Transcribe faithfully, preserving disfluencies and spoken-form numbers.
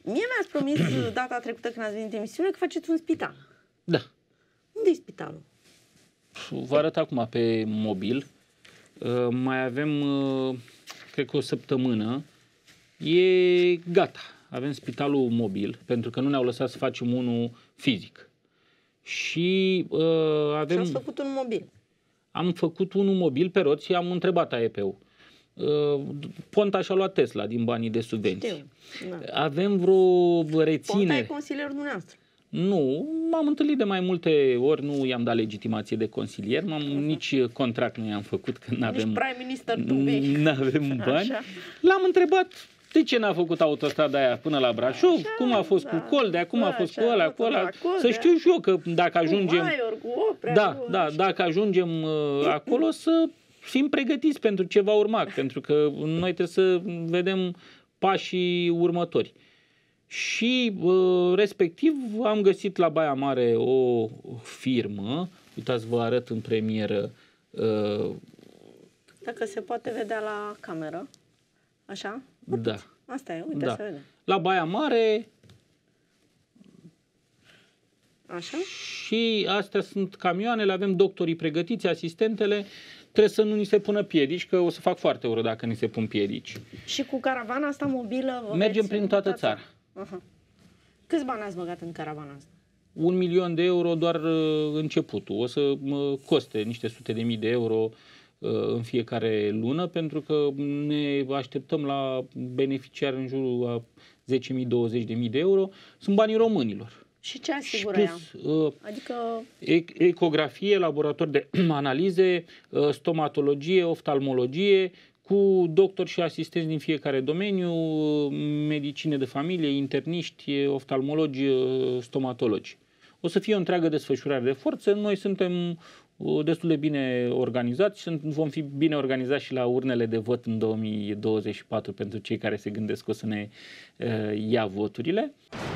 Mie mi-ați promis data trecută când ați venit în emisiune că faceți un spital. Da. Unde e spitalul? Vă arăt acum pe mobil. Uh, mai avem, uh, cred că o săptămână. E gata. Avem spitalul mobil, pentru că nu ne-au lăsat să facem unul fizic. Și uh, avem... Și ați făcut un mobil. Am făcut unul mobil pe roți și am întrebat A E P-ul. Uh, Ponta și-a luat Tesla din banii de subvenții. Știu, da. Avem vreo reținere... Ponta e consilierul dumneavoastră. Nu, m-am întâlnit de mai multe ori, nu i-am dat legitimație de consilier, m-am, uh-huh. nici contract nu i-am făcut, că n-avem, nici prime minister to be. N-avem bani. L-am întrebat de ce n-a făcut autostrada aia până la Brașov, așa, cum a fost da, cu Coldea, cum da, a fost așa, cu ăla, cu ăla, să știu și eu că dacă ajungem... Cu Maior, cu Oprea, da, cu... da, dacă ajungem uh, acolo să fim pregătiți pentru ce va urma, pentru că noi trebuie să vedem pașii următori. Și uh, respectiv am găsit la Baia Mare o firmă, uitați, vă arăt în premieră. Uh, Dacă se poate vedea la cameră, așa? Da. Asta e, uite, da. se vede. La Baia Mare. Așa? Și astea sunt camioanele, avem doctorii pregătiți, asistentele. Trebuie să nu ni se pună piedici, că o să fac foarte urât dacă ni se pun piedici. Și cu caravana asta mobilă? Mergem prin toată țara. Uh-huh. Câți bani ați băgat în caravana asta? Un milion de euro doar uh, începutul. O să uh, coste niște sute de mii de euro uh, în fiecare lună, pentru că ne așteptăm la beneficiari în jurul a zece mii - douăzeci de mii de euro. Sunt banii românilor. Și ce asigură ea? Uh, adică... Ecografie, laborator de analize, uh, stomatologie, oftalmologie, cu doctori și asistenți din fiecare domeniu, medicine de familie, interniști, oftalmologi, stomatologi. O să fie o întreagă desfășurare de forță. Noi suntem destul de bine organizați și vom fi bine organizați și la urnele de vot în două mii douăzeci și patru pentru cei care se gândesc că o să ne ia voturile.